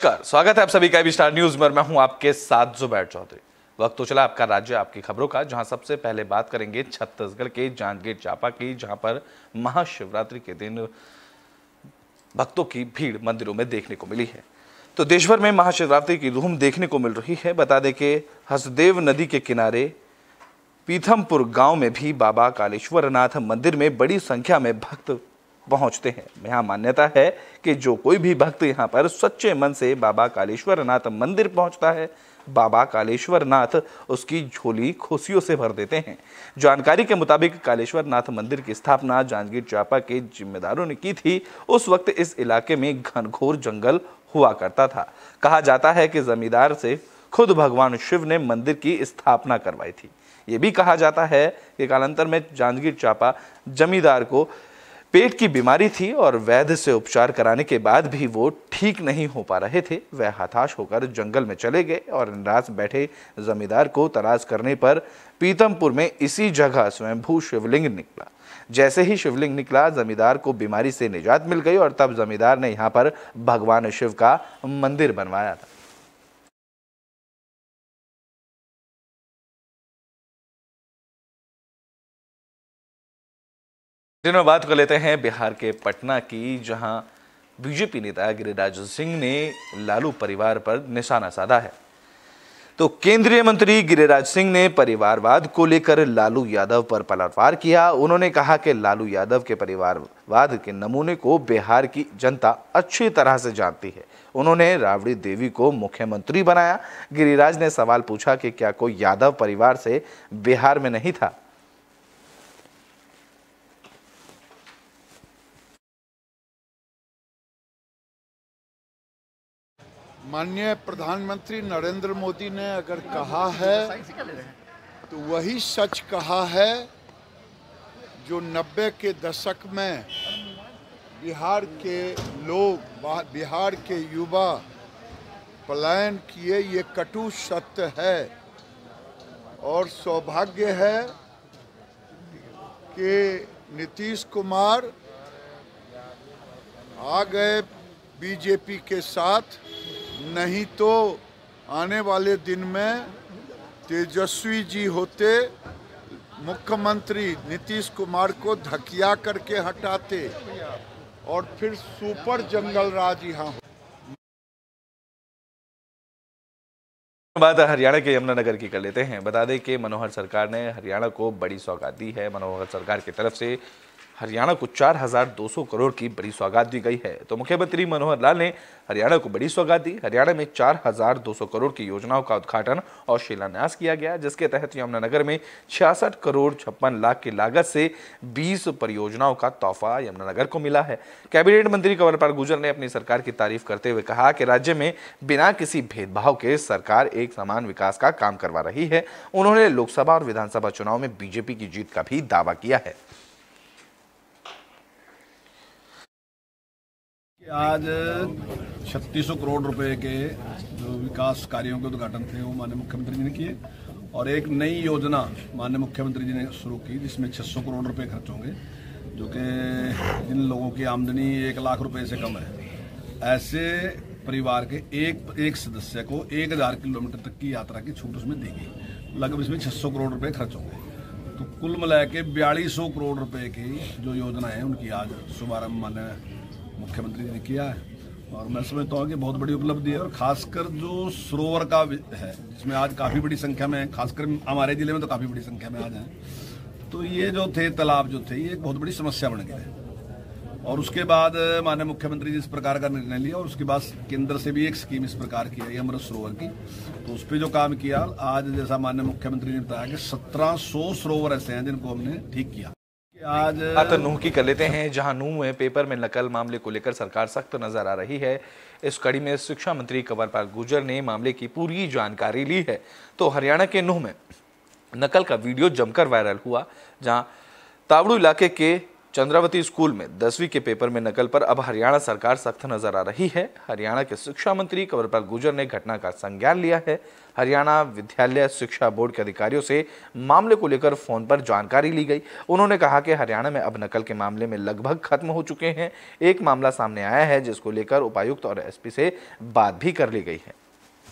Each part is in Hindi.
नमस्कार, स्वागत है आप सभी का स्टार न्यूज में। मैं हूं आपके साथ जुबैर चौधरी। वक्त तो चला आपका राज्य आपकी खबरों का, जहां सबसे पहले बात करेंगे छत्तीसगढ़ के जांजगीर चांपा की, जहां पर महाशिवरात्रि के दिन भक्तों की भीड़ मंदिरों में देखने को मिली है। तो देश भर में महाशिवरात्रि की धूम देखने को मिल रही है। बता दें कि हसदेव नदी के किनारे पीथमपुर गांव में भी बाबा कालेश्वरनाथ मंदिर में बड़ी संख्या में भक्त पहुंचते हैं। यहाँ मान्यता है कि जो कोई भी भक्त यहाँ पर सच्चे मन से बाबा कालेश्वरनाथ मंदिर पहुंचता है, बाबा कालेश्वरनाथ उसकी झोली खुशियों से भर देते हैं। जानकारी के मुताबिक कालेश्वरनाथ मंदिर की स्थापना जांजगीर चांपा के जिम्मेदारों ने की थी। उस वक्त इस इलाके में घनघोर जंगल हुआ करता था। कहा जाता है कि जमींदार से खुद भगवान शिव ने मंदिर की स्थापना करवाई थी। ये भी कहा जाता है कि कालांतर में जांजगीर चांपा जमींदार को पेट की बीमारी थी और वैद्य से उपचार कराने के बाद भी वो ठीक नहीं हो पा रहे थे। वह हताश होकर जंगल में चले गए और निराश बैठे जमींदार को तलाश करने पर पीथमपुर में इसी जगह स्वयंभू शिवलिंग निकला। जैसे ही शिवलिंग निकला, जमींदार को बीमारी से निजात मिल गई और तब जमींदार ने यहाँ पर भगवान शिव का मंदिर बनवाया था। में बात कर लेते हैं बिहार के पटना की, जहां बीजेपी नेता गिरिराज सिंह ने लालू परिवार पर निशाना साधा है। तो केंद्रीय मंत्री गिरिराज सिंह ने परिवारवाद को लेकर लालू यादव पर पलटवार किया। उन्होंने कहा कि लालू यादव के परिवारवाद के नमूने को बिहार की जनता अच्छी तरह से जानती है। उन्होंने राबड़ी देवी को मुख्यमंत्री बनाया। गिरिराज ने सवाल पूछा कि क्या कोई यादव परिवार से बिहार में नहीं था। माननीय प्रधानमंत्री नरेंद्र मोदी ने अगर कहा है तो वही सच कहा है जो 90 के दशक में बिहार के लोग, बिहार के युवा पलायन किए। ये कटु सत्य है और सौभाग्य है कि नीतीश कुमार आ गए बीजेपी के साथ, नहीं तो आने वाले दिन में तेजस्वी जी होते, मुख्यमंत्री नीतीश कुमार को धकिया करके हटाते और फिर सुपर जंगल राज यहाँ। बात हरियाणा के यमुनानगर की कर लेते हैं। बता दें कि मनोहर सरकार ने हरियाणा को बड़ी सौगात दी है। मनोहर सरकार की तरफ से हरियाणा को 4,200 करोड़ की बड़ी सौगात दी गई है। तो मुख्यमंत्री मनोहर लाल ने हरियाणा को बड़ी सौगात दी। हरियाणा में 4,200 करोड़ की योजनाओं का उद्घाटन और शिलान्यास किया गया, जिसके तहत यमुनानगर में 66 करोड़ 56 लाख की लागत से 20 परियोजनाओं का तोहफा यमुनानगर को मिला है। कैबिनेट मंत्री कंवरपाल गुर्जर ने अपनी सरकार की तारीफ करते हुए कहा कि राज्य में बिना किसी भेदभाव के सरकार एक समान विकास का काम करवा रही है। उन्होंने लोकसभा और विधानसभा चुनाव में बीजेपी की जीत का भी दावा किया है। आज 3600 करोड़ रुपए के जो विकास कार्यों के उद्घाटन थे वो माननीय मुख्यमंत्री जी ने किए और एक नई योजना माननीय मुख्यमंत्री जी ने शुरू की जिसमें 600 करोड़ रुपए खर्च होंगे, जो कि जिन लोगों की आमदनी 1 लाख रुपए से कम है, ऐसे परिवार के एक सदस्य को 1000 किलोमीटर तक की यात्रा की छूट उसमें देगी। लगभग इसमें 600 करोड़ रुपए खर्च होंगे। तो कुल मिला के 4200 करोड़ रुपए की जो योजना है उनकी आज शुभारंभ माननीय मुख्यमंत्री ने किया है और मैं समझता हूँ कि बहुत बड़ी उपलब्धि है। और खासकर जो सरोवर का है जिसमें आज काफ़ी बड़ी संख्या में, खासकर हमारे जिले में तो काफ़ी बड़ी संख्या में आज हैं, तो ये जो थे तालाब जो थे ये एक बहुत बड़ी समस्या बन गए है। और उसके बाद माननीय मुख्यमंत्री जी इस प्रकार का निर्णय लिया और उसके बाद केंद्र से भी एक स्कीम इस प्रकार की है अमृत सरोवर की, तो उस पर जो काम किया आज, जैसा माननीय मुख्यमंत्री ने बताया कि 1700 सरोवर ऐसे हैं जिनको हमने ठीक किया। आज बात नूह की कर लेते हैं, जहां नूह में पेपर में नकल मामले को लेकर सरकार सख्त नजर आ रही है। इस कड़ी में शिक्षा मंत्री कंवरपाल गुर्जर ने मामले की पूरी जानकारी ली है। तो हरियाणा के नूह में नकल का वीडियो जमकर वायरल हुआ, जहां तावड़ू इलाके के चंद्रावती स्कूल में 10वीं के पेपर में नकल पर अब हरियाणा सरकार सख्त नजर आ रही है। हरियाणा के शिक्षा मंत्री कंवरपाल गुर्जर ने घटना का संज्ञान लिया है। हरियाणा विद्यालय शिक्षा बोर्ड के अधिकारियों से मामले को लेकर फोन पर जानकारी ली गई। उन्होंने कहा कि हरियाणा में अब नकल के मामले में लगभग खत्म हो चुके हैं। एक मामला सामने आया है जिसको लेकर उपायुक्त और एसपी से बात भी कर ली गई है।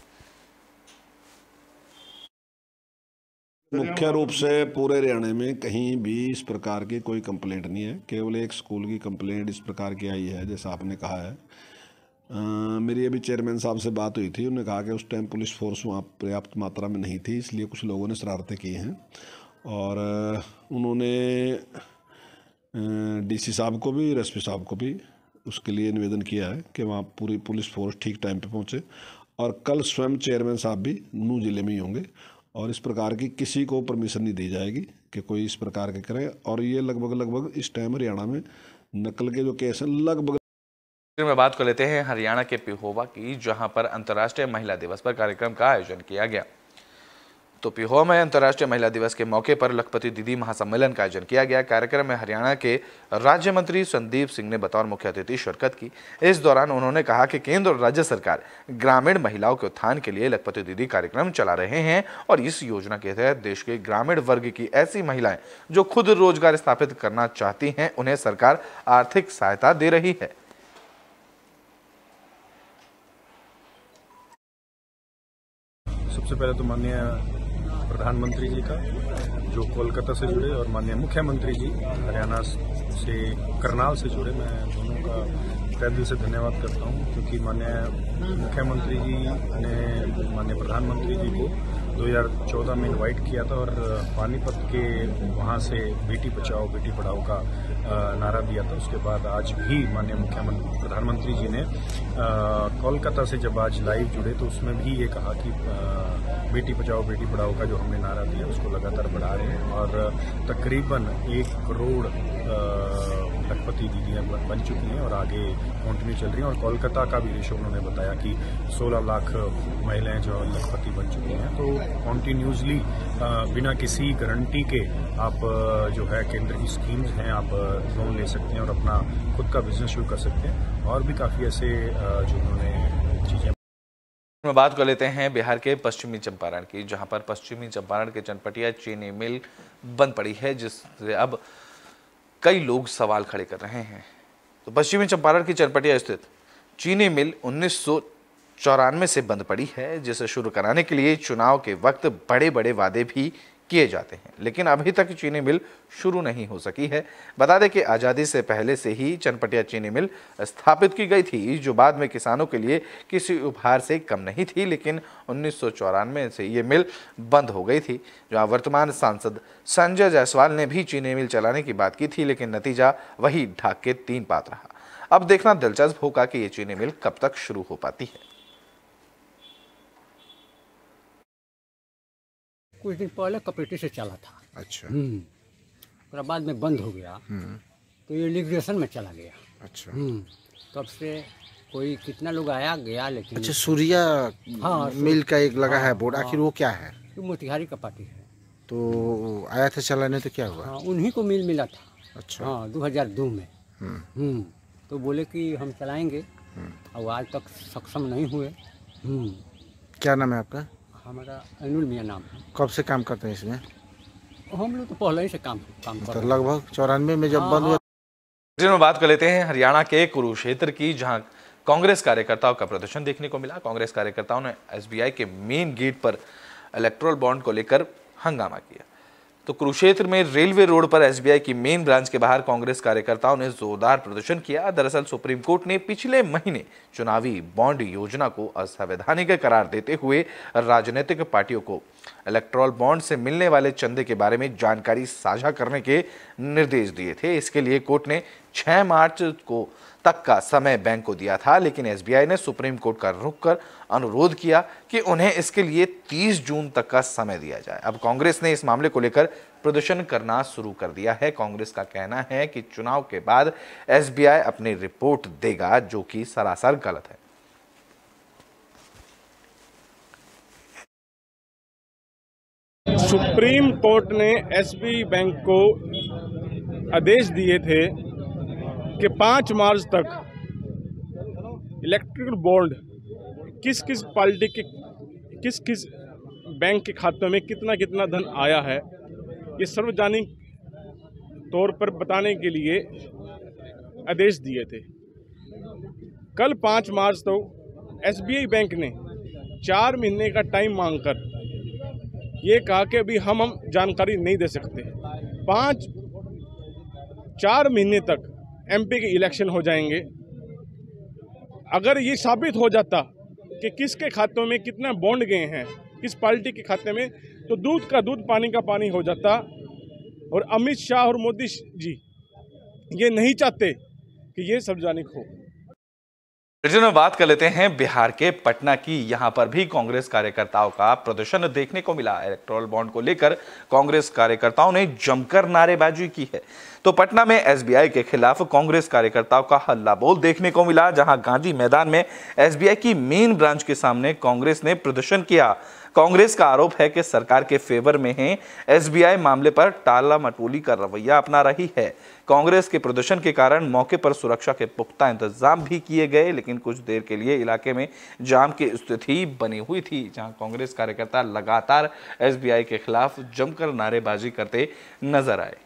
मुख्य रूप से पूरे हरियाणा में कहीं भी इस प्रकार की कोई कंप्लेंट नहीं है। केवल एक स्कूल की कंप्लेंट इस प्रकार की आई है जैसा आपने कहा है। मेरी अभी चेयरमैन साहब से बात हुई थी। उन्होंने कहा कि उस टाइम पुलिस फोर्स वहाँ पर्याप्त मात्रा में नहीं थी, इसलिए कुछ लोगों ने शरारतें की हैं और उन्होंने डीसी साहब को भी, एसपी साहब को भी उसके लिए निवेदन किया है कि वहाँ पूरी पुलिस फोर्स ठीक टाइम पे पहुँचे। और कल स्वयं चेयरमैन साहब भी नूंह जिले में ही होंगे और इस प्रकार की किसी को परमिशन नहीं दी जाएगी कि कोई इस प्रकार के करे। और ये लगभग इस टाइम हरियाणा में नकल के जो केस हैं लगभग। में बात कर लेते हैं हरियाणा के पिहोवा की, जहां पर अंतर्राष्ट्रीय महिला दिवस पर कार्यक्रम का आयोजन किया गया। तो पिहोवा में अंतर्राष्ट्रीय महिला दिवस के मौके पर लखपति दीदी महासम्मेलन का आयोजन किया गया। कार्यक्रम में हरियाणा के राज्य मंत्री संदीप सिंह ने बतौर मुख्य अतिथि शिरकत की। इस दौरान उन्होंने कहा कि केंद्र और राज्य सरकार ग्रामीण महिलाओं के उत्थान के लिए लखपति दीदी कार्यक्रम चला रहे हैं और इस योजना के तहत देश के ग्रामीण वर्ग की ऐसी महिलाएं जो खुद रोजगार स्थापित करना चाहती हैं, उन्हें सरकार आर्थिक सहायता दे रही है। सबसे पहले तो माननीय प्रधानमंत्री जी का जो कोलकाता से जुड़े और माननीय मुख्यमंत्री जी हरियाणा से करनाल से जुड़े, मैं दोनों का तहे दिल से धन्यवाद करता हूं क्योंकि माननीय मुख्यमंत्री जी ने माननीय प्रधानमंत्री जी को 2014 में इनवाइट किया था और पानीपत के वहां से बेटी बचाओ बेटी पढ़ाओ का नारा दिया था। उसके बाद आज भी माननीय मुख्यमंत्री प्रधानमंत्री जी ने कोलकाता से जब आज लाइव जुड़े तो उसमें भी ये कहा कि बेटी बचाओ बेटी पढ़ाओ का जो हमने नारा दिया उसको लगातार बढ़ा रहे हैं और तकरीबन 1 करोड़ लखपति दीदियाँ बन चुकी हैं और आगे कंटिन्यू चल रही हैं। और कोलकाता का भी रेशो उन्होंने बताया कि 16 लाख महिलाएं जो लखपति बन चुकी हैं। तो कॉन्टिन्यूसली बिना किसी गारंटी के आप जो है केंद्र की स्कीम्स हैं, आप लोन ले सकते हैं और अपना खुद का बिजनेस शुरू कर सकते हैं। और भी काफ़ी ऐसे जो उन्होंने चीज़ें। में बात कर लेते हैं बिहार के पश्चिमी चंपारण की, जहां पर पश्चिमी चंपारण के चनपटिया चीनी मिल बंद पड़ी है, जिससे अब कई लोग सवाल खड़े कर रहे हैं। तो पश्चिमी चंपारण की चनपटिया स्थित चीनी मिल 1994 से बंद पड़ी है, जिसे शुरू कराने के लिए चुनाव के वक्त बड़े बड़े वादे भी किए जाते हैं, लेकिन अभी तक चीनी मिल शुरू नहीं हो सकी है। बता दें कि आज़ादी से पहले से ही चनपटिया चीनी मिल स्थापित की गई थी, जो बाद में किसानों के लिए किसी उपहार से कम नहीं थी, लेकिन 1994 से ये मिल बंद हो गई थी। जहां वर्तमान सांसद संजय जायसवाल ने भी चीनी मिल चलाने की बात की थी, लेकिन नतीजा वही ढाक के 3 पात रहा। अब देखना दिलचस्प होगा कि ये चीनी मिल कब तक शुरू हो पाती है। कुछ दिन पहले कपरेटिव से चला था। अच्छा। उसके बाद में बंद हो गया तो ये लिक्विडेशन में चला गया। अच्छा। तब से कोई कितना लोग आया गया, लेकिन अच्छा, सूर्या मिल का एक लगा है बोर्ड, आखिर वो क्या है? तो मोतिहारी का पार्टी है। तो आया था चलाने, तो क्या हुआ? हाँ, उन्हीं को मिल मिला था। अच्छा। हाँ, 2002 में। तो बोले कि हम चलाएंगे और आज तक सक्षम नहीं हुए। क्या नाम है आपका? हमारा अनुल मियाँ नाम है। कब से काम करते हैं इसमें? हम लोग तो पहले ही से काम कर तो लगभग 94 में जब बंद हुआ। में बात कर लेते हैं हरियाणा के कुरुक्षेत्र की, जहां कांग्रेस कार्यकर्ताओं का प्रदर्शन देखने को मिला। कांग्रेस कार्यकर्ताओं ने एसबीआई के मेन गेट पर इलेक्टोरल बॉन्ड को लेकर हंगामा किया। तो कुरुक्षेत्र में रेलवे रोड पर एसबीआई की मेन ब्रांच के बाहर कांग्रेस कार्यकर्ताओं ने जोरदार प्रदर्शन किया। दरअसल सुप्रीम कोर्ट ने पिछले महीने चुनावी बॉन्ड योजना को असंवैधानिक करार देते हुए राजनीतिक पार्टियों को इलेक्टोरल बॉन्ड से मिलने वाले चंदे के बारे में जानकारी साझा करने के निर्देश दिए थे। इसके लिए कोर्ट ने 6 मार्च को तक का समय बैंक को दिया था, लेकिन एसबीआई ने सुप्रीम कोर्ट का रुख कर अनुरोध किया कि उन्हें इसके लिए 30 जून तक का समय दिया जाए। अब कांग्रेस ने इस मामले को लेकर प्रदर्शन करना शुरू कर दिया है। कांग्रेस का कहना है कि चुनाव के बाद एसबीआई अपनी रिपोर्ट देगा, जो कि सरासर गलत है। सुप्रीम कोर्ट ने एसबीआई बैंक को आदेश दिए थे कि 5 मार्च तक इलेक्ट्रिकल बॉन्ड किस किस पार्टी के किस किस बैंक के खातों में कितना कितना धन आया है, ये सार्वजनिक तौर पर बताने के लिए आदेश दिए थे। कल 5 मार्च तो SBI बैंक ने 4 महीने का टाइम मांगकर ये कहा कि अभी हम जानकारी नहीं दे सकते। 4 महीने तक MP के इलेक्शन हो जाएंगे। अगर ये साबित हो जाता कि किसके खातों में कितना बॉन्ड गए हैं, किस पार्टी के खाते में, तो दूध का दूध पानी का पानी हो जाता। और अमित शाह और मोदी जी ये नहीं चाहते कि ये सार्वजनिक हो। में बात कर लेते हैं बिहार के पटना की। यहां पर भी कांग्रेस कार्यकर्ताओं का प्रदर्शन देखने को मिला। इलेक्टोरल बॉन्ड को लेकर कांग्रेस कार्यकर्ताओं ने जमकर नारेबाजी की है। तो पटना में SBI के खिलाफ कांग्रेस कार्यकर्ताओं का हल्ला बोल देखने को मिला, जहां गांधी मैदान में SBI की मेन ब्रांच के सामने कांग्रेस ने प्रदर्शन किया। कांग्रेस का आरोप है कि सरकार के फेवर में है, SBI मामले पर टाला मटोली का रवैया अपना रही है। कांग्रेस के प्रदर्शन के कारण मौके पर सुरक्षा के पुख्ता इंतजाम भी किए गए, लेकिन कुछ देर के लिए इलाके में जाम की स्थिति बनी हुई थी, जहां कांग्रेस कार्यकर्ता लगातार SBI के खिलाफ जमकर नारेबाजी करते नजर आए।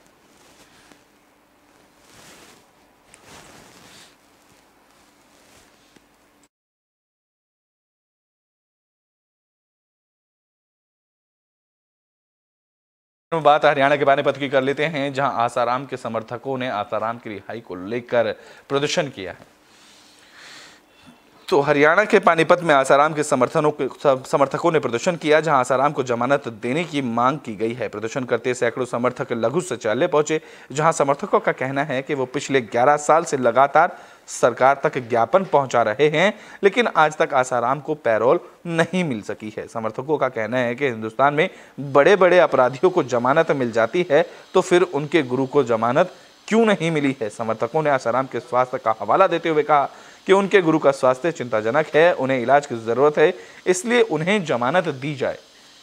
बात हरियाणा के पानीपत की कर लेते हैं, जहां आसाराम के समर्थकों ने आसाराम की रिहाई को लेकर प्रदर्शन किया है। तो हरियाणा के पानीपत में आसाराम के समर्थकों ने प्रदर्शन किया, जहां आसाराम को जमानत देने की मांग की गई है। प्रदर्शन करते सैकड़ों समर्थक लघु शौचालय पहुंचे, जहां समर्थकों का कहना है कि वो पिछले 11 साल से लगातार सरकार तक ज्ञापन पहुंचा रहे हैं, लेकिन आज तक आसाराम को पैरोल नहीं मिल सकी है। समर्थकों का कहना है कि हिंदुस्तान में बड़े बड़े अपराधियों को जमानत मिल जाती है, तो फिर उनके गुरु को जमानत क्यों नहीं मिली है। समर्थकों ने आसाराम के स्वास्थ्य का हवाला देते हुए कहा कि उनके गुरु का स्वास्थ्य चिंताजनक है, उन्हें इलाज की जरूरत है, इसलिए उन्हें जमानत दी जाए।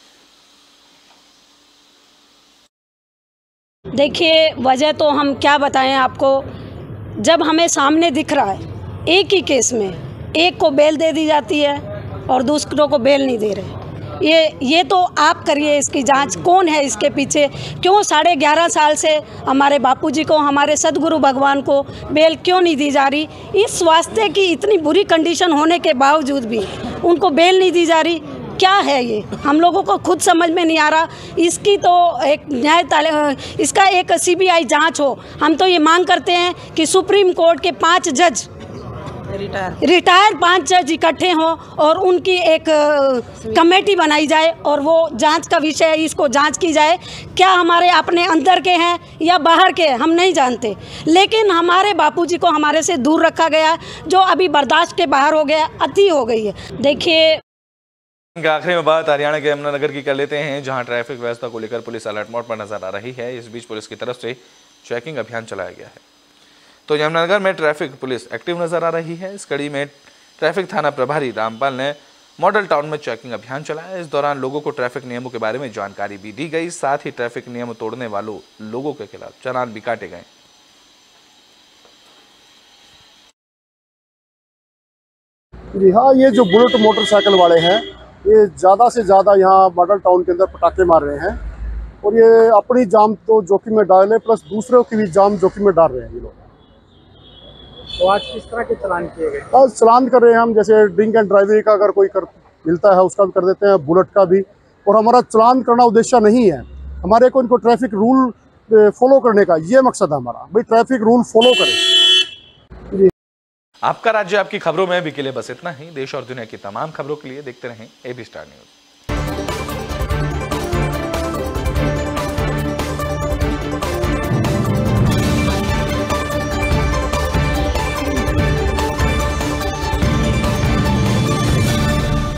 देखिए, वजह तो हम क्या बताएं आपको, जब हमें सामने दिख रहा है एक ही केस में एक को बेल दे दी जाती है और दूसरों को बेल नहीं दे रहे। ये तो आप करिए इसकी जांच, कौन है इसके पीछे, क्यों 11.5 साल से हमारे बापूजी को, हमारे सदगुरु भगवान को बेल क्यों नहीं दी जा रही। इस स्वास्थ्य की इतनी बुरी कंडीशन होने के बावजूद भी उनको बेल नहीं दी जा रही। क्या है ये, हम लोगों को खुद समझ में नहीं आ रहा। इसकी तो एक इसका एक CBI जांच हो। हम तो ये मांग करते हैं कि सुप्रीम कोर्ट के 5 जज रिटायर 5 जज इकट्ठे हों और उनकी एक कमेटी बनाई जाए और वो जांच का विषय है, इसको जांच की जाए। क्या हमारे अपने अंदर के हैं या बाहर के हैं हम नहीं जानते, लेकिन हमारे बापूजी को हमारे से दूर रखा गया, जो अभी बर्दाश्त के बाहर हो गया, अति हो गई है। देखिए, आखिरी में बात हरियाणा के यमुनानगर की कर लेते हैं, जहां ट्रैफिक व्यवस्था को लेकर पुलिस अलर्ट मोड पर नजर आ रही है। इस बीच पुलिस की तरफ से चेकिंग अभियान चलाया गया है। तो यमुनानगर में ट्रैफिक पुलिस एक्टिव नजर आ रही है। इस कड़ी में ट्रैफिक थाना प्रभारी रामपाल ने मॉडल टाउन में चेकिंग अभियान चलाया। इस दौरान लोगों को ट्रैफिक नियमों के बारे में जानकारी भी दी गई, साथ ही ट्रैफिक नियम तोड़ने वालों लोगों के खिलाफ चालान भी काटे गए। जी हाँ, ये जो बुलेट मोटरसाइकिल वाले हैं ये ज़्यादा से ज़्यादा यहाँ मॉडल टाउन के अंदर पटाखे मार रहे हैं और ये अपनी जान तो जोखिम में डाले प्लस दूसरों की भी जान जोखिम में डाल रहे हैं ये लोग। तो आज किस तरह के चालान किए गए? आज चालान कर रहे हैं हम, जैसे ड्रिंक एंड ड्राइविंग का अगर कोई मिलता है उसका भी कर देते हैं, बुलेट का भी। और हमारा चालान करना उद्देश्य नहीं है, हमारे को इनको ट्रैफिक रूल फॉलो करने का ये मकसद है हमारा, भाई ट्रैफिक रूल फॉलो करें। आपका राज्य आपकी खबरों में अभी के लिए बस इतना ही। देश और दुनिया की तमाम खबरों के लिए देखते रहें AB स्टार न्यूज।